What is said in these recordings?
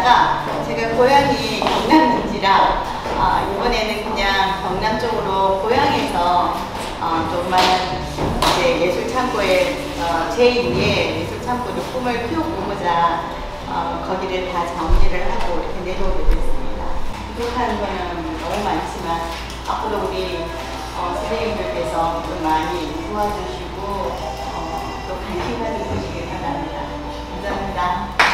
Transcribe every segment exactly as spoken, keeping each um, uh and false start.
있다가 제가 고향이 경남인지라 어, 이번에는 그냥 경남 쪽으로 고향에서 어, 좀 많은 이제 예술창고의 어, 제이의 예술창고의 꿈을 키워보고자 어, 거기를 다 정리를 하고 이렇게 내려오게 됐습니다. 부족한 거는 너무 많지만 앞으로 우리 어, 선생님들께서 좀 많이 도와주시고 어, 또 관심 가져주시길 바랍니다. 감사합니다.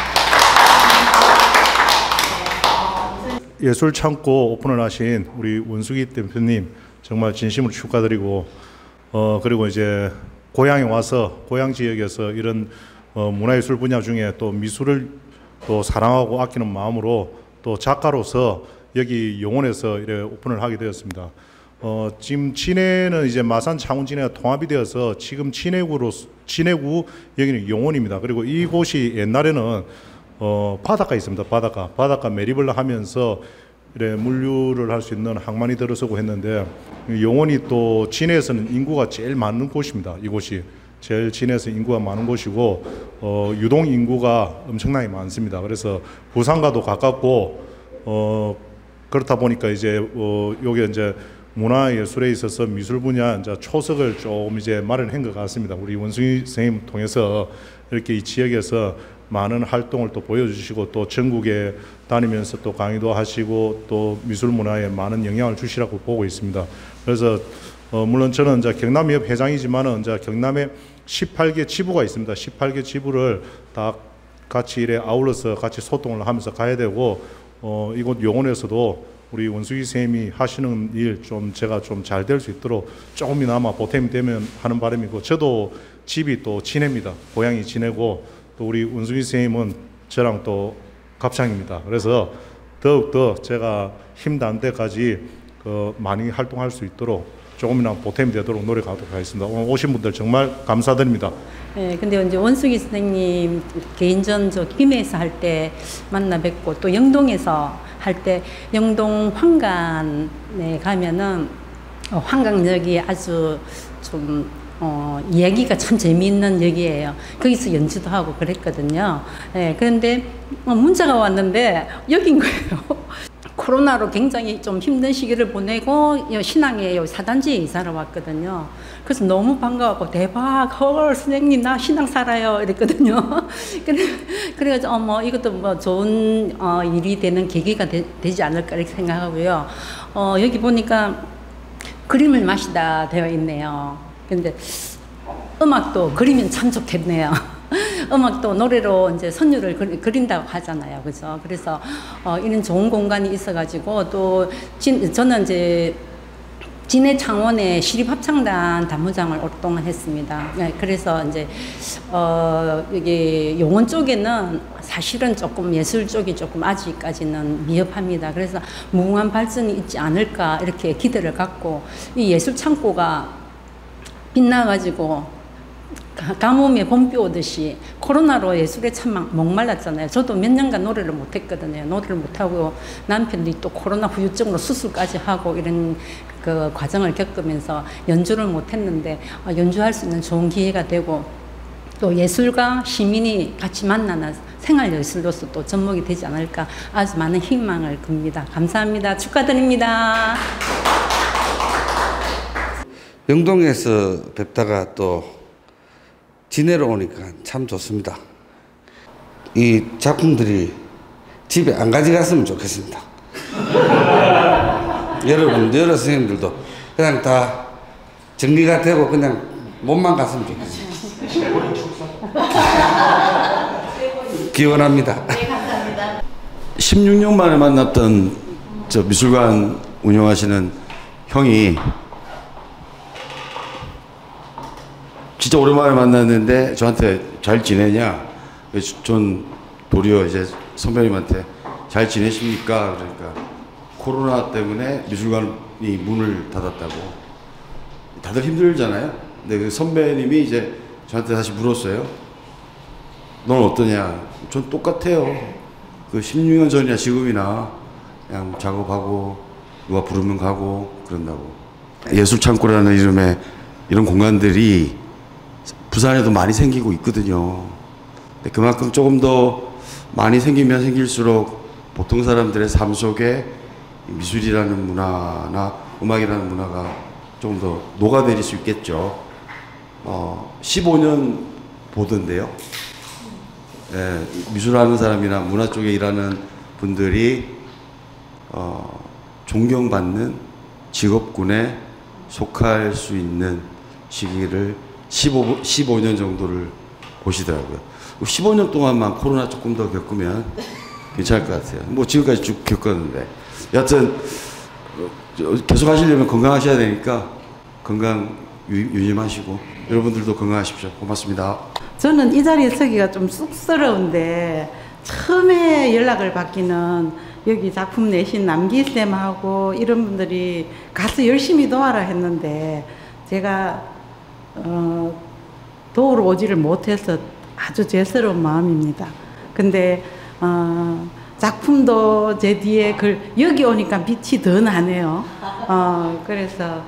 예술창고 오픈을 하신 우리 원숙이 대표님 정말 진심으로 축하드리고 어 그리고 이제 고향에 와서 고향 지역에서 이런 어 문화예술 분야 중에 또 미술을 또 사랑하고 아끼는 마음으로 또 작가로서 여기 용원에서 이렇게 오픈을 하게 되었습니다. 어 지금 진해는 이제 마산 창원 진해가 통합이 되어서 지금 진해구로 진해구 여기는 용원입니다. 그리고 이곳이 옛날에는 어, 바닷가 있습니다. 바닷가. 바닷가 매립을 하면서 이래 물류를 할 수 있는 항만이 들어서고 했는데 용원이 또 진해에서는 인구가 제일 많은 곳입니다. 이곳이 제일 진해에서 인구가 많은 곳이고 어, 유동 인구가 엄청나게 많습니다. 그래서 부산과도 가깝고 어, 그렇다 보니까 이제 어, 여기 이제 문화예술에 있어서 미술 분야 이제 초석을 좀 이제 마련한 것 같습니다. 우리 원숭이 선생님 통해서 이렇게 이 지역에서 많은 활동을 또 보여주시고 또 전국에 다니면서 또 강의도 하시고 또 미술 문화에 많은 영향을 주시라고 보고 있습니다. 그래서 어 물론 저는 이제 경남협 회장이지만은 이제 경남에 십팔 개 지부가 있습니다. 십팔 개 지부를 다 같이 이래 아울러서 같이 소통을 하면서 가야 되고 어 이곳 용원에서도 우리 원숙이 선생님이 하시는 일 좀 제가 좀 잘 될 수 있도록 조금이나마 보탬이 되면 하는 바람이고 저도 집이 또 진해입니다. 고향이 진해고 또 우리 원숙이 선생님은 저랑 또 갑창입니다. 그래서 더욱더 제가 힘단 데까지 그 많이 활동할 수 있도록 조금이나 보탬이 되도록 노력하도록 하겠습니다. 오늘 오신 분들 정말 감사드립니다. 네, 근데 이제 원숙이 선생님 개인전 저 김해에서 할 때 만나 뵙고 또 영동에서 할 때 영동 황간에 가면은 어, 황강역이 아주 좀 어, 이야기가 참 재미있는 역이에요. 거기서 연주도 하고 그랬거든요. 예, 그런데 어, 문자가 왔는데 여긴 거예요. 코로나로 굉장히 좀 힘든 시기를 보내고 신앙에 사단지에 이사를 왔거든요. 그래서 너무 반가웠고 대박, 헐 선생님 나 신앙 살아요 이랬거든요. 그래, 그래가지고 어, 뭐 이것도 뭐 좋은 어, 일이 되는 계기가 되, 되지 않을까 이렇게 생각하고요. 어, 여기 보니까 그림을 마시다 되어 있네요. 근데 음악도 그리면 참 좋겠네요. 음악도 노래로 이제 선율을 그리, 그린다고 하잖아요. 그죠? 그래서 어, 이런 좋은 공간이 있어가지고 또 진, 저는 이제 진해 창원의 시립합창단 단무장을 오랫동안 했습니다. 네, 그래서 이제 어, 여기 용원 쪽에는 사실은 조금 예술 쪽이 조금 아직까지는 미흡합니다. 그래서 무궁한 발전이 있지 않을까 이렇게 기대를 갖고 이 예술 창고가 빛나가지고 가뭄에 봄비 오듯이 코로나로 예술에 참 목말랐잖아요. 저도 몇 년간 노래를 못했거든요. 노래를 못하고 남편이 또 코로나 후유증으로 수술까지 하고 이런 그 과정을 겪으면서 연주를 못했는데 연주할 수 있는 좋은 기회가 되고 또 예술과 시민이 같이 만나는 생활예술로서 또 접목이 되지 않을까 아주 많은 희망을 끕니다. 감사합니다. 축하드립니다. 영동에서 뵙다가 또 진해로 오니까 참 좋습니다. 이 작품들이 집에 안 가져갔으면 좋겠습니다. 여러분, 여러 선생님들도 그냥 다 정리가 되고 그냥 몸만 갔으면 좋겠습니다. 기원합니다. 네, 감사합니다. 십육 년 만에 만났던 저 미술관 운영하시는 형이 진짜 오랜만에 만났는데 저한테 잘 지내냐? 전 도리어 이제 선배님한테 잘 지내십니까? 그러니까 코로나 때문에 미술관이 문을 닫았다고. 다들 힘들잖아요. 근데 그 선배님이 이제 저한테 다시 물었어요. 넌 어떠냐? 전 똑같아요. 그 십육 년 전이나 지금이나 그냥 작업하고 누가 부르면 가고 그런다고. 예술창고라는 이름의 이런 공간들이 부산에도 많이 생기고 있거든요. 근데 그만큼 조금 더 많이 생기면 생길수록 보통 사람들의 삶 속에 미술이라는 문화나 음악이라는 문화가 조금 더 녹아내릴 수 있겠죠. 어, 십오 년 보던데요. 예, 미술하는 사람이나 문화 쪽에 일하는 분들이 어, 존경받는 직업군에 속할 수 있는 시기를 십오, 십오 년 정도를 보시더라고요. 십오 년 동안만 코로나 조금 더 겪으면 괜찮을 것 같아요. 뭐 지금까지 쭉 겪었는데. 여하튼 계속 하시려면 건강하셔야 되니까 건강 유, 유념하시고 여러분들도 건강하십시오. 고맙습니다. 저는 이 자리에 서기가 좀 쑥스러운데 처음에 연락을 받기는 여기 작품 내신 남기쌤하고 이런 분들이 가서 열심히 도와라 했는데 제가 어, 도우러 오지를 못해서 아주 죄스러운 마음입니다. 근데 어, 작품도 제 뒤에 글 여기 오니까 빛이 더 나네요. 어, 그래서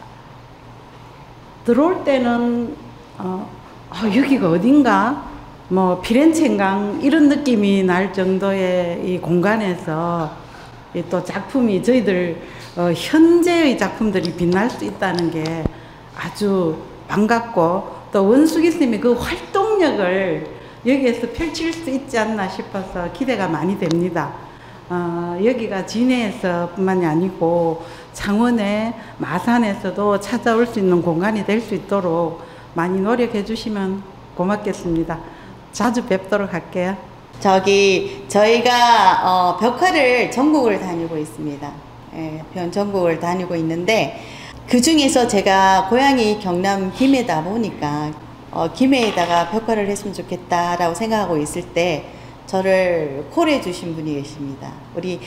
들어올 때는 어, 어, 여기가 어딘가 뭐 피렌체인가 이런 느낌이 날 정도의 이 공간에서 이 또 작품이 저희들 어, 현재의 작품들이 빛날 수 있다는 게 아주 반갑고 또 원숙이 쌤이 그 활동력을 여기에서 펼칠 수 있지 않나 싶어서 기대가 많이 됩니다. 어, 여기가 진해에서 뿐만이 아니고 창원의 마산에서도 찾아올 수 있는 공간이 될 수 있도록 많이 노력해 주시면 고맙겠습니다. 자주 뵙도록 할게요. 저기 저희가 어, 벽화를 전국을 다니고 있습니다. 예, 변 전국을 다니고 있는데 그 중에서 제가 고향이 경남 김해다 보니까 어, 김해에다가 벽화를 했으면 좋겠다라고 생각하고 있을 때 저를 콜해 주신 분이 계십니다. 우리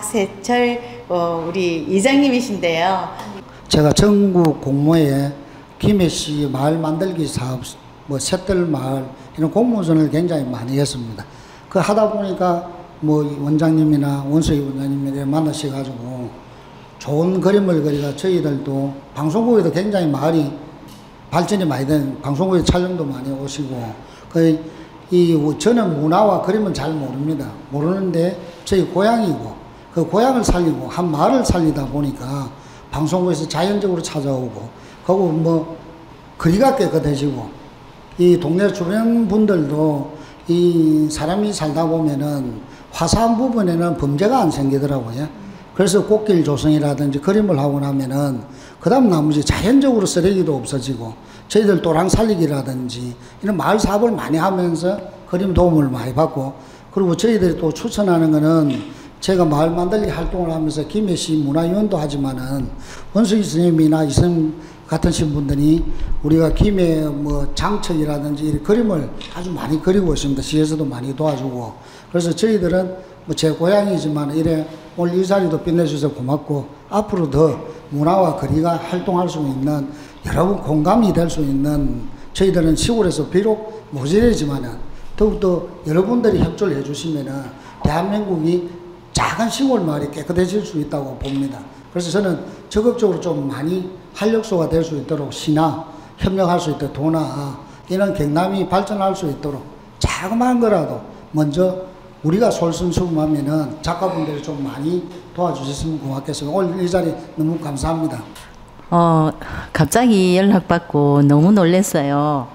박세철 어, 우리 이장님이신데요. 제가 전국 공모에 김해시 마을 만들기 사업, 뭐 셋들 마을 이런 공모전을 굉장히 많이 했습니다. 그 하다 보니까 뭐 원장님이나 원수희 원장님이 만나셔가지고 좋은 그림을 그리가 저희들도 방송국에도 굉장히 마을이 발전이 많이 된 방송국에 촬영도 많이 오시고 그 이 저는 문화와 그림은 잘 모릅니다. 모르는데 저희 고향이고 그 고향을 살리고 한 마을을 살리다 보니까 방송국에서 자연적으로 찾아오고 그리고 뭐 거리가 깨끗해지고 이 동네 주변 분들도 이 사람이 살다 보면은 화사한 부분에는 범죄가 안 생기더라고요. 그래서 꽃길 조성이라든지 그림을 하고 나면은 그 다음 나머지 자연적으로 쓰레기도 없어지고 저희들 또랑 살리기라든지 이런 마을 사업을 많이 하면서 그림 도움을 많이 받고 그리고 저희들이 또 추천하는 거는 제가 마을 만들기 활동을 하면서 김해시 문화위원도 하지만은 원수희 선생님이나 이선 같은 신분들이 우리가 김해 뭐 장척이라든지 이런 그림을 아주 많이 그리고 있습니다. 시에서도 많이 도와주고 그래서 저희들은 뭐 제 고향이지만 이래 오늘 이 자리도 빛내주셔서 고맙고 앞으로 더 문화와 거리가 활동할 수 있는 여러분 공감이 될 수 있는 저희들은 시골에서 비록 모질이지만은 더욱더 여러분들이 협조를 해주시면은 대한민국이 작은 시골 마을이 깨끗해질 수 있다고 봅니다. 그래서 저는 적극적으로 좀 많이 활력소가 될 수 있도록 시나 협력할 수 있도록 도나 이런 경남이 발전할 수 있도록 자그마한 거라도 먼저 우리가 솔선수범하면은 작가분들이 좀 많이 도와주셨으면 고맙겠습니다. 오늘 이 자리 너무 감사합니다. 어, 갑자기 연락받고 너무 놀랐어요.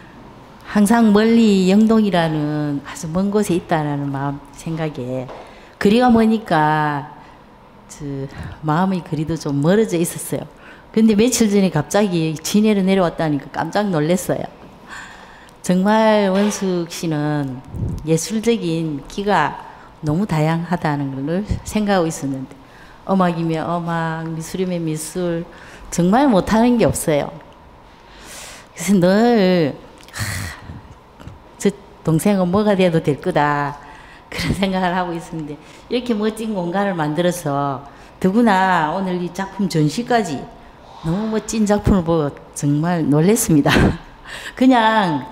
항상 멀리 영동이라는 아주 먼 곳에 있다라는 마음 생각에 거리가 머니까 저 마음의 거리도 좀 멀어져 있었어요. 근데 며칠 전에 갑자기 진해로 내려왔다니까 깜짝 놀랐어요. 정말 원숙 씨는 예술적인 기가 너무 다양하다는 걸 생각하고 있었는데 음악이면 음악, 미술이면 미술 정말 못하는 게 없어요. 그래서 늘 하, 저 동생은 뭐가 돼도 될 거다 그런 생각을 하고 있었는데 이렇게 멋진 공간을 만들어서 더구나 오늘 이 작품 전시까지 너무 멋진 작품을 보고 정말 놀랐습니다. 그냥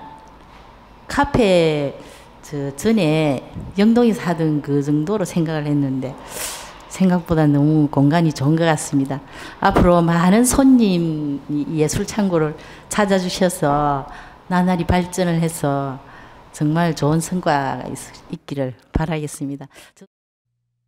카페 저 전에 영동에서 하던 그 정도로 생각을 했는데 생각보다 너무 공간이 좋은 것 같습니다. 앞으로 많은 손님 예술 창고를 찾아주셔서 나날이 발전을 해서 정말 좋은 성과가 있, 있기를 바라겠습니다.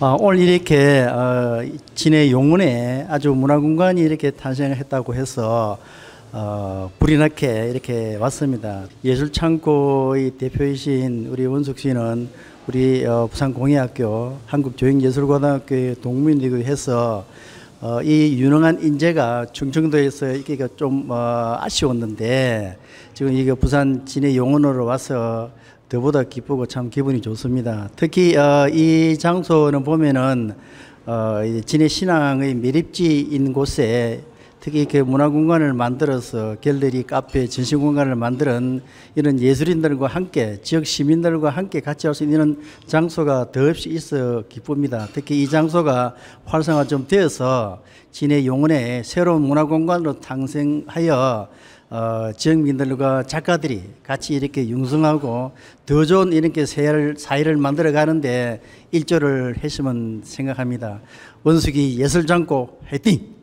어, 오늘 이렇게 어, 진해 용문에 아주 문화공간이 이렇게 탄생했다고 해서 어, 불이 나게 이렇게 왔습니다. 예술창고의 대표이신 우리 원숙 씨는 우리 어, 부산공예학교 한국조형예술고등학교의 동문이기도 해서 어, 이 유능한 인재가 충청도에서 이게 좀 어, 아쉬웠는데 지금 이게 부산 진해 용원으로 와서 더보다 기쁘고 참 기분이 좋습니다. 특히 어, 이 장소는 보면은 어, 진해 신앙의 매립지인 곳에 특히 그 문화공간을 만들어서 갤러리, 카페, 전시공간을 만드는 이런 예술인들과 함께 지역 시민들과 함께 같이 할 수 있는 장소가 더없이 있어 기쁩니다. 특히 이 장소가 활성화 좀 되어서 진해 용원에 새로운 문화공간으로 탄생하여 어, 지역민들과 작가들이 같이 이렇게 융성하고 더 좋은 이렇게 사회를, 사회를 만들어 가는데 일조를 했으면 생각합니다. 원숙이 예술장고 화이팅!